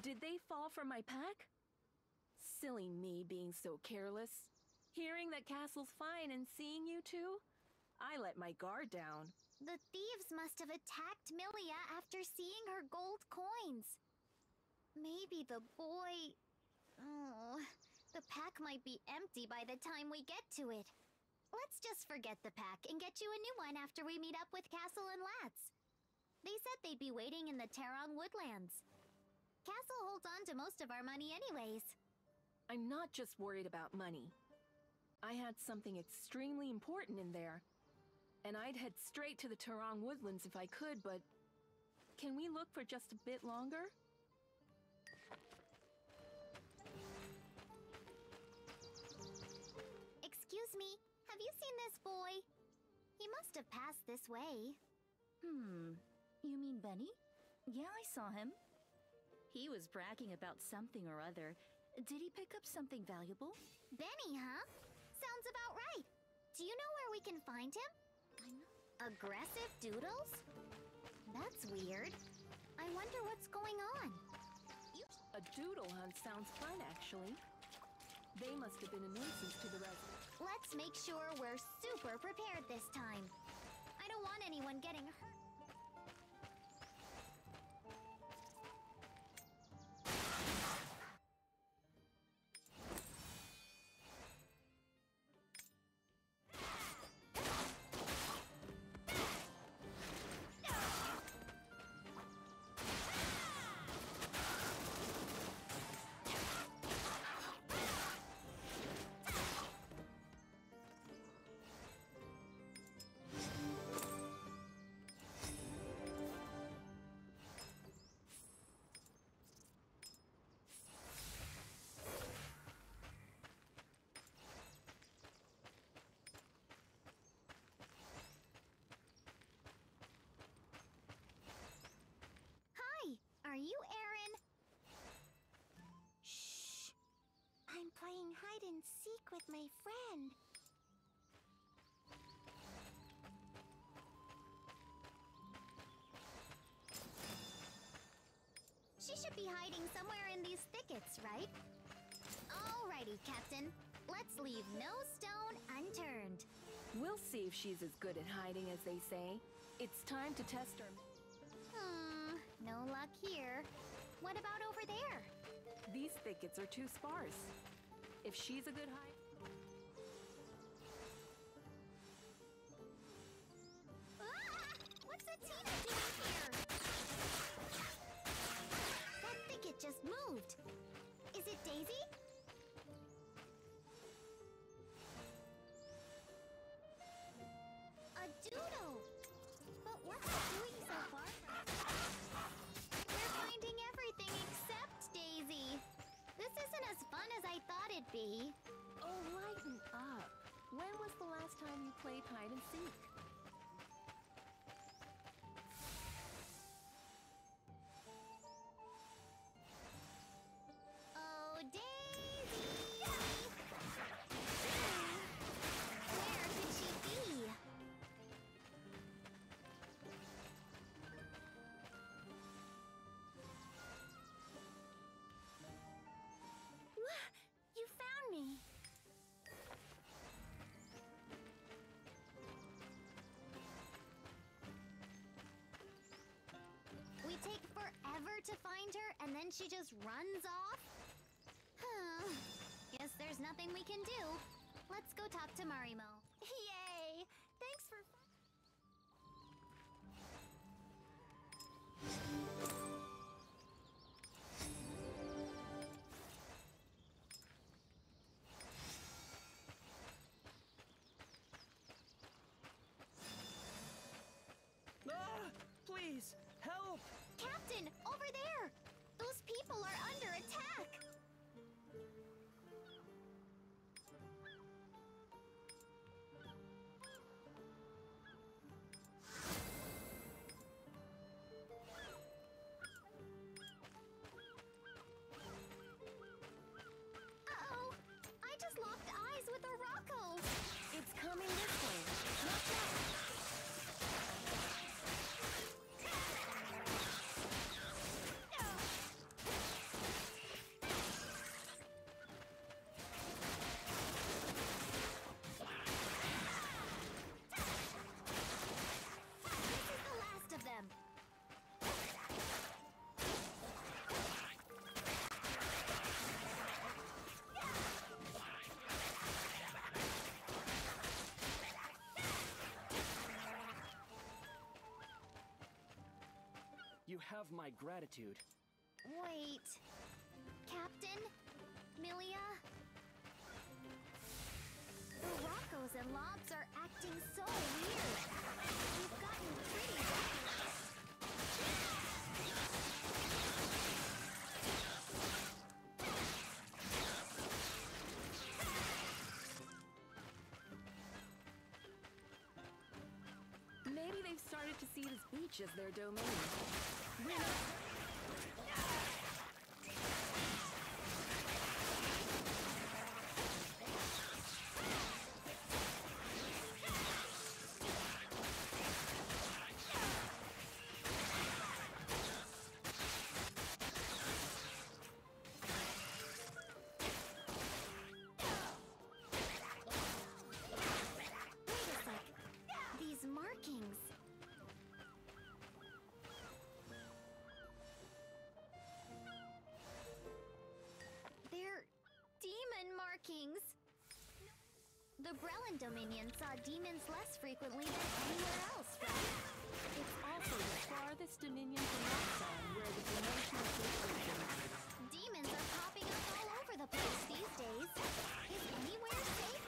Did they fall from my pack? Silly me being so careless. Hearing that Castle's fine and seeing you two, I let my guard down. The thieves must have attacked Milia after seeing her gold coins. Maybe the boy... Oh, the pack might be empty by the time we get to it. Let's just forget the pack and get you a new one after we meet up with Castle and Lats. They said they'd be waiting in the Terong Woodlands. Castle holds on to most of our money anyways. I'm not just worried about money. I had something extremely important in there. And I'd head straight to the Terong Woodlands if I could, but... Can we look for just a bit longer? Excuse me, have you seen this boy? He must have passed this way. You mean Benny? Yeah, I saw him. He was bragging about something or other. Did he pick up something valuable? Benny, huh? Sounds about right. Do you know where we can find him? Aggressive doodles? That's weird. I wonder what's going on. A doodle hunt sounds fun, actually. They must have been a nuisance to the residents. Let's make sure we're super prepared this time. I don't want anyone getting hurt. Are you Aaron? Shh! I'm playing hide and seek with my friend. She should be hiding somewhere in these thickets, right? Alrighty, Captain. Let's leave no stone unturned. We'll see if she's as good at hiding as they say. It's time to test her. No luck here. What about over there? These thickets are too sparse. If she's a good hider... Ah! What's Atina doing here? That thicket just moved. Is it Daisy? A doodle! But what's it doing so far? We're finding everything except Daisy. This isn't as fun as I thought it'd be. Oh, lighten up. When was the last time you played hide and seek? Oh, Daisy! Where could she be? You found me! We take forever to find her, and then she just runs off? Huh. Guess there's nothing we can do. Let's go talk to Marimo. Yay! Thanks for... Ah! Please, help! Captain, over there! Those people are under attack! You have my gratitude. Wait. Captain? Milia? The Rockos and Lobs are acting so weird. We've gotten pretty reckless. Maybe they've started to see this beach as their domain. We're not... Wait a sec. These markings. They're demon markings. The Brelin Dominion saw demons less frequently than anywhere else, right? It's also the farthest dominion from Roxanne, where the dimensional shift originates. Demons are popping up all over the place these days. Is anywhere safe?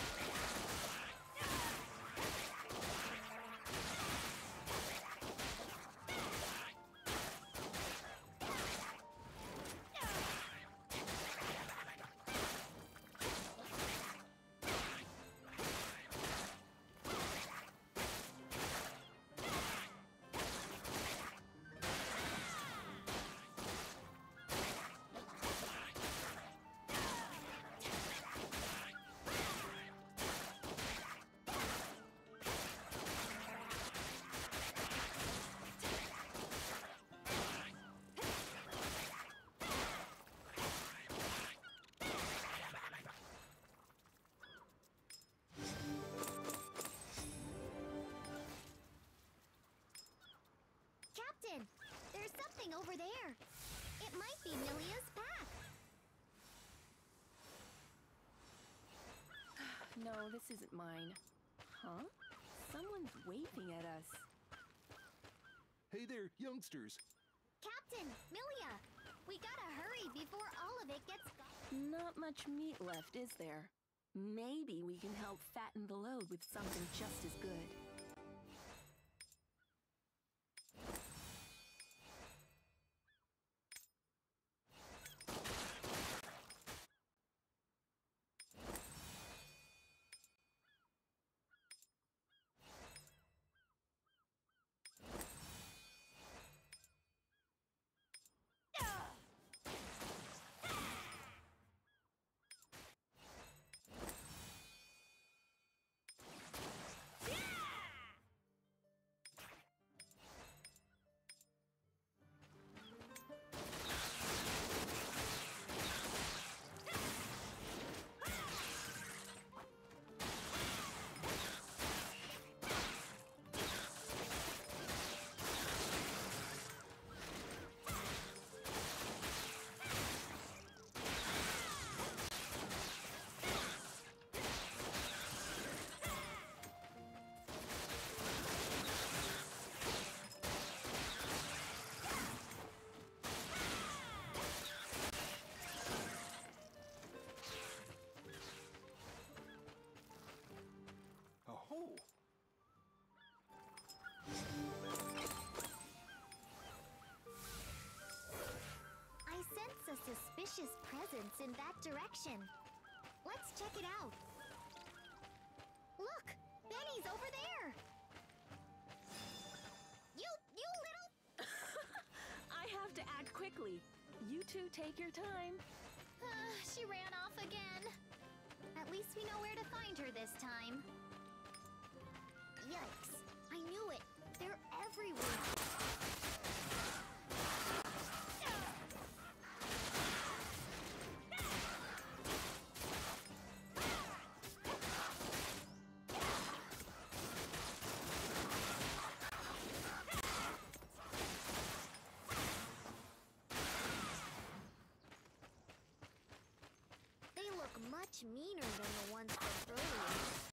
Captain, there's something over there. It might be Milia's pack. No, this isn't mine. Huh? Someone's waving at us. Hey there, youngsters. Captain, Milia, we gotta hurry before all of it gets gone. Not much meat left, is there? Maybe we can help fatten the load with something just as good. Oh, I sense a suspicious presence in that direction. Let's check it out. Look, Benny's over there. You little... I have to act quickly. You two take your time. She ran off again. At least we know where to find her this time. Yikes. I knew it. They're everywhere. They look much meaner than the ones from earlier.